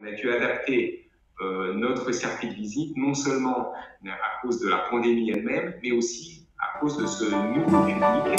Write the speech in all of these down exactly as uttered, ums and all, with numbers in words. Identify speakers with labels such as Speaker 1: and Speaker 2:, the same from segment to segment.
Speaker 1: On a dû adapter euh, notre circuit de visite, non seulement à cause de la pandémie elle-même, mais aussi à cause de ce nouveau public.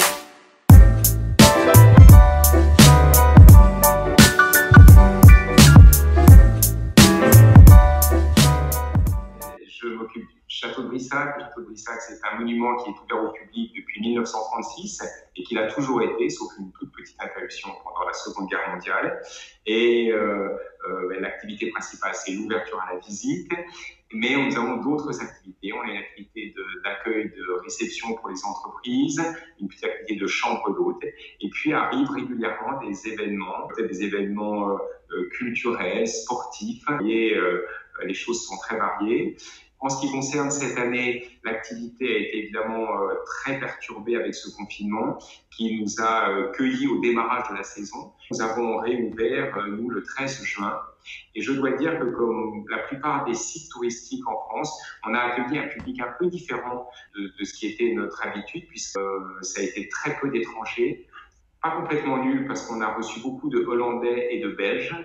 Speaker 1: Je m'occupe du château de Brissac. Le château de Brissac, c'est un monument qui est ouvert au public depuis mille neuf cent trente-six et qui l'a toujours été, sauf une toute petite interruption pendant la Seconde Guerre mondiale. Et euh, euh, l'activité principale, c'est l'ouverture à la visite. Mais nous avons d'autres activités. On a une activité d'accueil, de, de réception pour les entreprises, une petite activité de chambre d'hôtes. Et puis arrivent régulièrement des événements, peut-être des événements euh, culturels, sportifs. Et euh, les choses sont très variées. En ce qui concerne cette année, l'activité a été évidemment euh, très perturbée avec ce confinement qui nous a euh, cueillis au démarrage de la saison. Nous avons réouvert, euh, nous, le treize juin. Et je dois dire que comme la plupart des sites touristiques en France, on a accueilli un public un peu différent de, de ce qui était notre habitude, puisque euh, ça a été très peu d'étrangers. Pas complètement nul parce qu'on a reçu beaucoup de Hollandais et de Belges.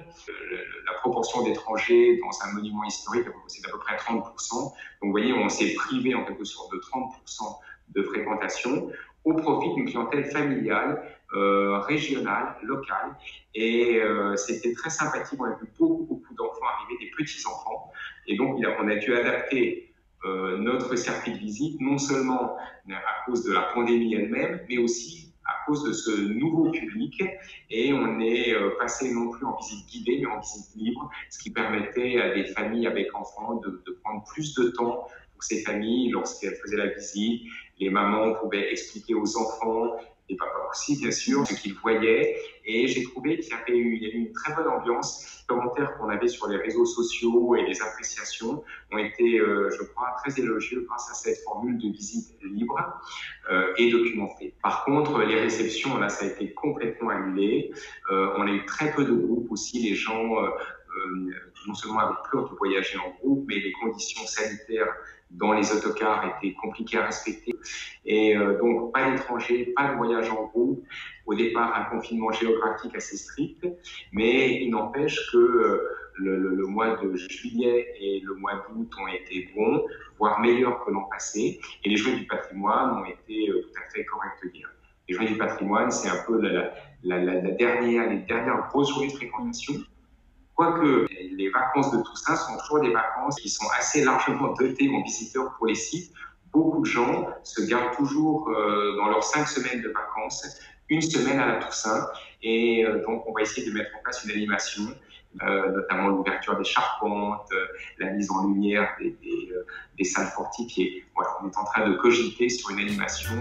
Speaker 1: La proportion d'étrangers dans un monument historique, c'est d'à peu près trente pour cent. Donc vous voyez, on s'est privé en quelque sorte de trente pour cent de fréquentation au profit d'une clientèle familiale, euh, régionale, locale. Et euh, c'était très sympathique. On a vu beaucoup, beaucoup d'enfants arriver, des petits-enfants. Et donc on a dû adapter euh, notre circuit de visite, non seulement à cause de la pandémie elle-même, mais aussi à cause de ce nouveau public, et on est passé non plus en visite guidée, mais en visite libre, ce qui permettait à des familles avec enfants de, de prendre plus de temps pour ces familles lorsqu'elles faisaient la visite. Les mamans pouvaient expliquer aux enfants, et papas aussi bien sûr, ce qu'ils voyaient, et j'ai trouvé qu'il y avait eu, il y avait une très bonne ambiance. Les commentaires qu'on avait sur les réseaux sociaux et les appréciations ont été, euh, je crois, très élogieux grâce à cette formule de visite libre euh, et documentée. Par contre, les réceptions, là, ça a été complètement annulé. Euh, on a eu très peu de groupes aussi. Les gens, euh, euh, non seulement avaient peur de voyager en groupe, mais les conditions sanitaires dans les autocars étaient compliquées à respecter. Et euh, donc, pas d'étrangers, pas de voyage en groupe. Au départ, un confinement géographique assez strict, mais il n'empêche que euh, le, le, le mois de juillet et le mois d'août ont été bons, voire meilleurs que l'an passé. Et les Journées du patrimoine ont été euh, tout à fait correctes dire. Les Journées du patrimoine, c'est un peu la, la, la, la dernière, les dernières grosses journées de fréquentation. Quoique les vacances de Toussaint sont toujours des vacances qui sont assez largement dotées en visiteurs pour les sites. Beaucoup de gens se gardent toujours euh, dans leurs cinq semaines de vacances, une semaine à la Toussaint. Et euh, donc, on va essayer de mettre en place une animation, euh, notamment l'ouverture des charpentes, euh, la mise en lumière des, des, euh, des salles fortifiées. Voilà, on est en train de cogiter sur une animation.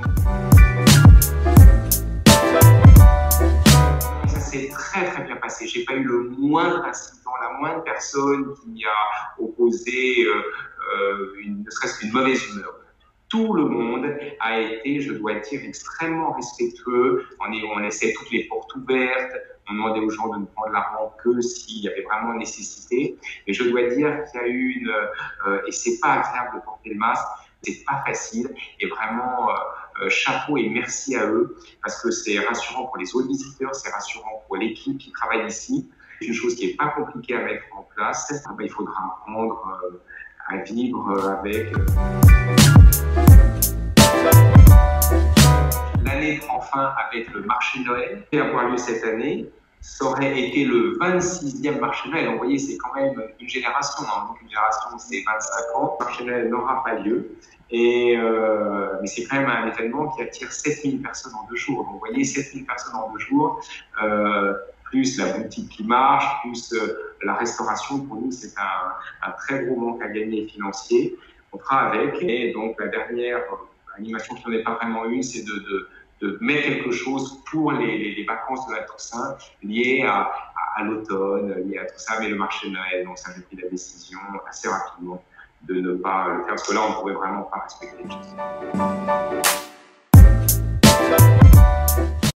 Speaker 1: C'est très très bien passé. J'ai pas eu le moindre incident, la moindre personne qui a opposé euh, euh, une, ne serait-ce qu'une mauvaise humeur. Tout le monde a été, je dois dire, extrêmement respectueux. On, est, on laissait toutes les portes ouvertes. On demandait aux gens de ne prendre la rampe que s'il y avait vraiment nécessité. Mais je dois dire qu'il y a eu une, euh, et c'est pas agréable de porter le masque. C'est pas facile et vraiment euh, chapeau et merci à eux parce que c'est rassurant pour les autres visiteurs, c'est rassurant pour l'équipe qui travaille ici. C'est une chose qui n'est pas compliquée à mettre en place. Ben, il faudra apprendre euh, à vivre avec. L'année prend fin avec le marché de Noël qui va avoir lieu cette année. Ça aurait été le vingt-sixième marché de Noël. Donc, vous voyez, c'est quand même une génération. Hein. Donc, une génération, c'est vingt-cinq ans. Le marché de Noël n'aura pas lieu. Et, euh, mais c'est quand même un événement qui attire sept mille personnes en deux jours. Donc, vous voyez, sept mille personnes en deux jours, euh, plus la boutique qui marche, plus euh, la restauration. Pour nous, c'est un, un très gros manque à gagner financier. On fera avec. Et donc, la dernière animation qui n'en est pas vraiment une, c'est de, de de mettre quelque chose pour les, les, les vacances de la Toussaint liées à, à, à l'automne, liées à tout ça, mais le marché de Noël, donc ça j'ai pris la décision assez rapidement de ne pas le faire, parce que là on ne pourrait vraiment pas respecter les choses.